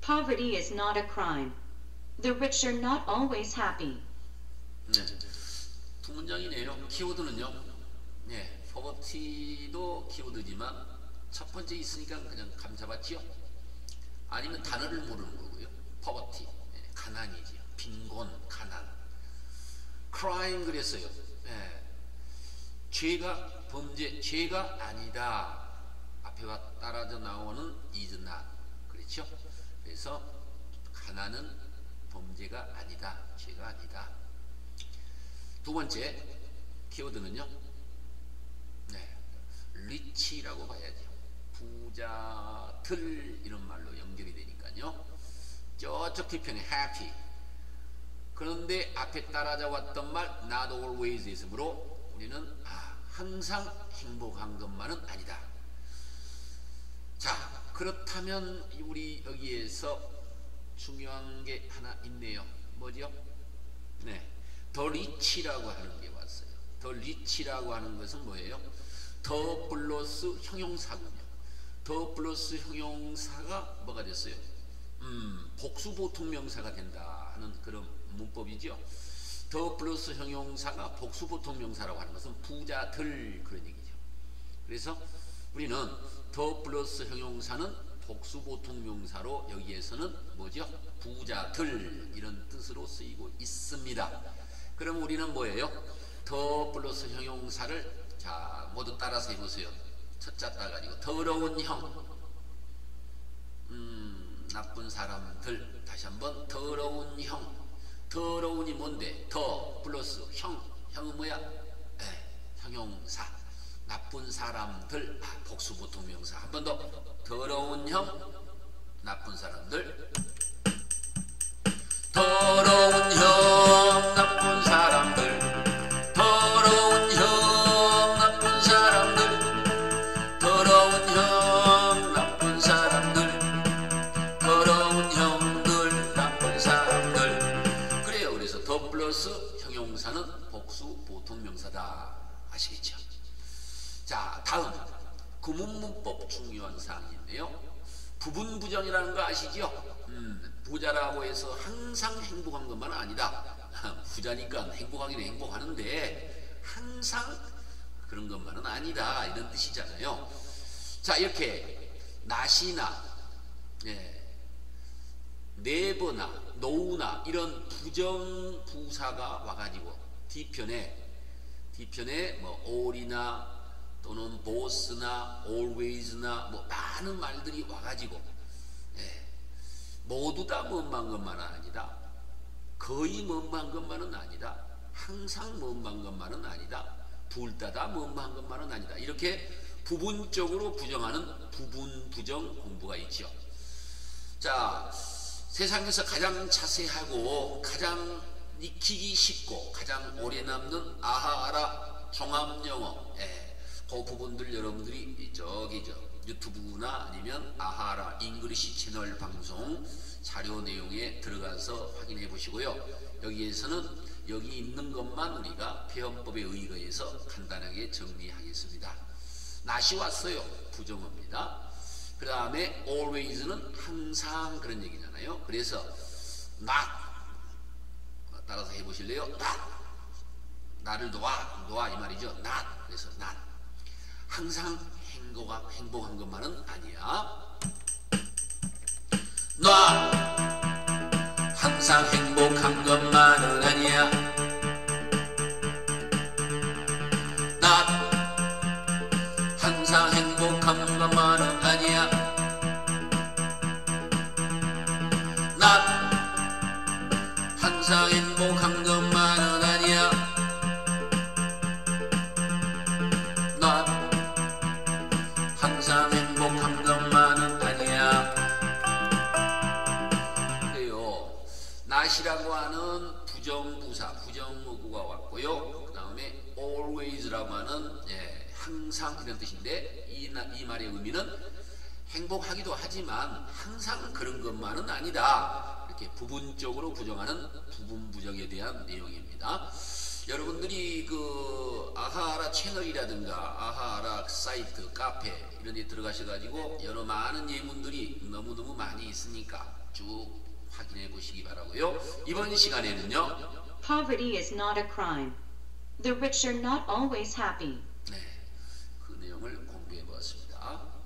Poverty is not a crime. The rich are not always happy. 네, 두 문장이네요. 키워드는요. 네, poverty도 키워드지만 첫 번째 있으니까 그냥 감 잡았지요. 아니면 단어를 모르는 거고요. poverty, 네, 가난이지요. 빈곤, 가난. crime 그랬어요. 네, 죄가 범죄, 죄가 아니다. 앞에와 따라져 나오는 is not. 그렇죠? 그래서 가난은 범죄가 아니다. 죄가 아니다. 두 번째 키워드는요. 네, rich라고 봐야죠. 부자들 이런 말로 연결이 되니까요. 저쪽 뒤편에 happy. 그런데 앞에 따라져 왔던 말 not always 있으므로 우리는 항상 행복한 것만은 아니다. 자, 그렇다면 우리 여기에서 중요한 게 하나 있네요. 뭐죠? 네, 더 리치라고 하는 게 왔어요. 더 리치라고 하는 것은 뭐예요? 더 플러스 형용사군요. 더 플러스 형용사가 뭐가 됐어요? 복수 보통명사가 된다 하는 그런 문법이죠. 더 플러스 형용사가 복수 보통명사라고 하는 것은 부자들 그런 얘기죠. 그래서 우리는 더 플러스 형용사는 복수 보통명사로 여기에서는 뭐죠? 부자들 이런 뜻으로 쓰이고 있습니다. 그럼 우리는 뭐예요? 더 플러스 형용사를 자 모두 따라서 해보세요. 첫자 따가지고 더러운 형, 나쁜 사람들. 다시 한번 더러운 형. 더러운이 뭔데? 더 플러스 형. 형은 뭐야? 형용사. 나쁜 사람들. 복수 보통명사. 한 번 더. 더러운 형, 나쁜 사람들. 더러운 형, 나쁜 사람들. 더러운 형, 나쁜 사람들. 더러운 형, 나쁜 사람들. 더러운 형들, 나쁜 사람들. 그래요. 그래서 더 플러스 형용사는 복수 보통명사다. 아시겠죠? 자, 다음 구문문법 중요한 사항이 있네요. 부분부정이라는 거 아시죠? 부자라고 해서 항상 행복한 것만은 아니다. 부자니까 행복하기는 행복하는데 항상 그런 것만은 아니다. 이런 뜻이잖아요. 자, 이렇게 not이나 never나 no나 이런 부정부사가 와가지고 뒤편에 뭐 all이나 또는 both나 always나 뭐 많은 말들이 와가지고 모두 다 뭔만 것만은 아니다. 거의 뭔만 것만은 아니다. 항상 뭔만 것만은 아니다. 둘 다 뭔만 것만은 아니다. 이렇게 부분적으로 부정하는 부분 부정 공부가 있죠. 자, 세상에서 가장 자세하고 가장 익히기 쉽고 가장 오래 남는 아하아라 종합영어, 그 부분들 여러분들이 저기 유튜브나 아니면 아하라 잉글리시 채널 방송 자료 내용에 들어가서 확인해 보시고요. 여기에서는 여기 있는 것만 우리가 표현법에 의거해서 간단하게 정리하겠습니다. not이 왔어요. 부정어입니다. 그 다음에 always는 항상 그런 얘기잖아요. 그래서 not 따라서 해보실래요? not 나를 놓아 이 말이죠. not 그래서 not 항상 행복한 것만은 아니야. 놔 항상 행복한 것만은 아니야. not 항상 행복한 것만은 아니야. not 항상 행복한 것만은 아니야. not 항상 행복한 것만은 아니야. 그래요. not이라고 하는 부정부사, 부정어구가 왔고요. 그 다음에 always라고 하는 항상 이런 뜻인데 이 말의 의미는 행복하기도 하지만 항상 그런 것만은 아니다. 이렇게 부분적으로 부정하는 부분부정에 대한 내용입니다. 여러분들이 그 아하아라 채널이라든가 아하아라 사이트, 카페 이런 데 들어가셔가지고 여러 많은 예문들이 너무 너무너무 많이 있으니까 쭉 확인해 보시기 바라고요. 이번 시간에는요. Poverty is not a crime. The rich are not always happy. 네, 그 내용을 공부해 보았습니다.